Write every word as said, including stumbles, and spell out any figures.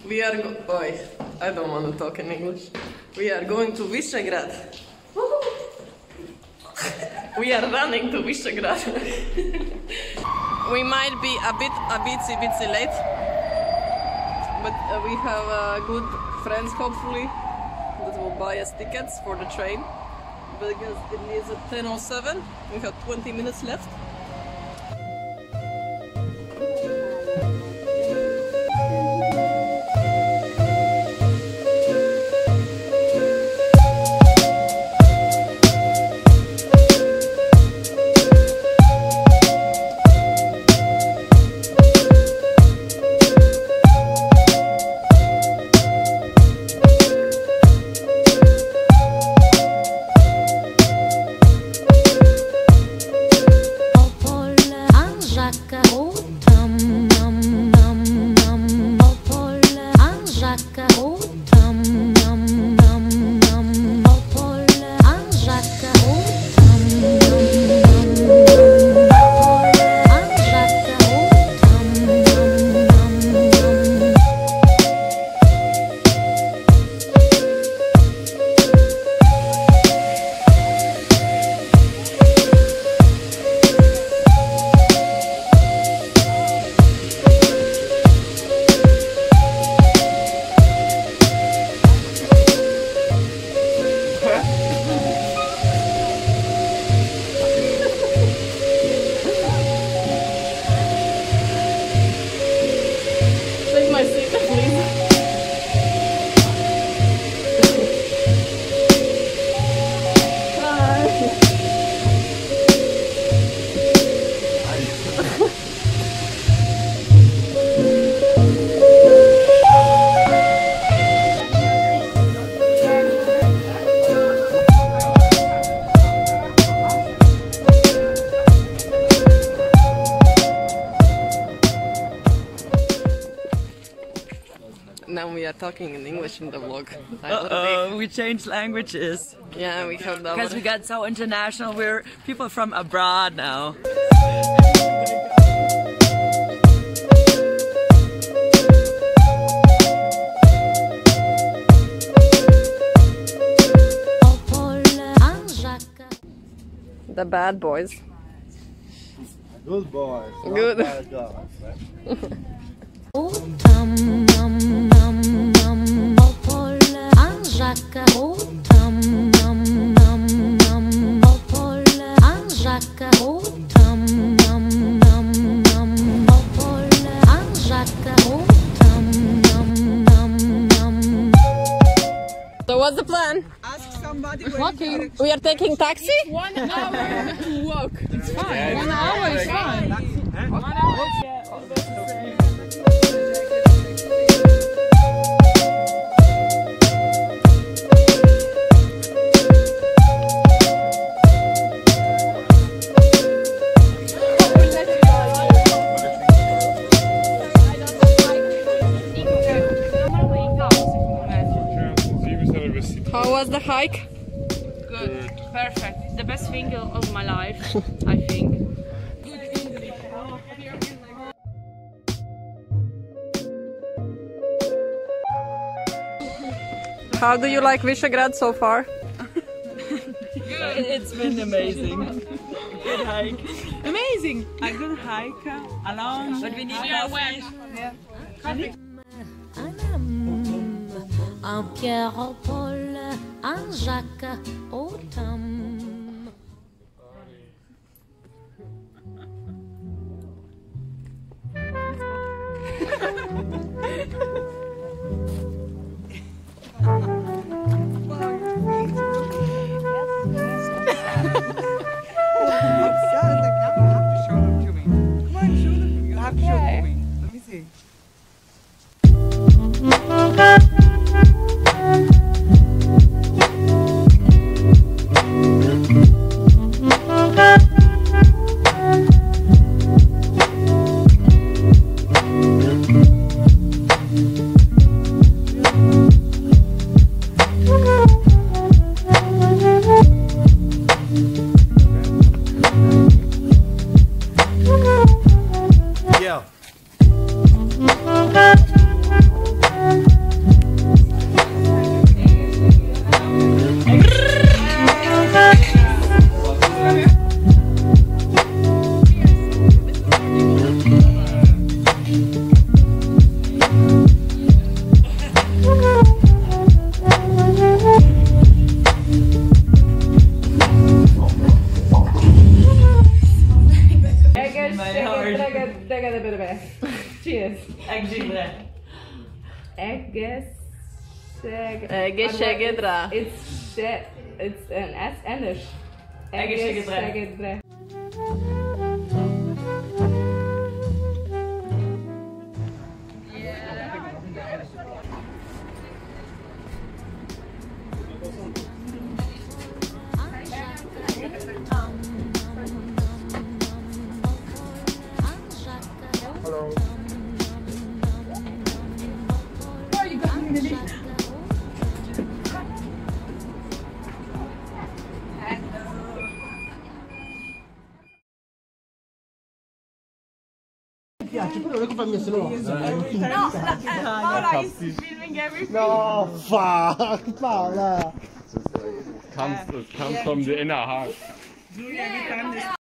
We are go- Oi, I don't want to talk in English. We are going to Visegrad. We are running to Visegrad. We might be a bit a bitsy bitsy late, but uh, we have uh, good friends hopefully that will buy us tickets for the train because it is at ten oh seven. We have twenty minutes left. Now we are talking in English in the vlog. Uh-oh, we changed languages. Yeah, we have that. Because we got so international, we're people from abroad now. The bad boys. Good boys. Good. Bad guys, right? So what's the plan? Ask somebody. Walking. We are taking taxi? One hour to walk. It's fine. One hour is fine. One hour. How was the hike? Good, perfect. The best thing of my life, I think. How do you like Visegrad so far? It's been amazing. Good hike. Amazing. A good hike, along. But we need Yeah, wet. Un Pierre, un Paul, un Jacques, autumn. Let me see. Egészségedre. It's it's an S and a sh. Egészségedre. Hello. Oh, you got me in the Piace, però non è colpa mia se no. No, Paula is filming everything. No, fuck, Paula. Comes, it comes from the inner heart.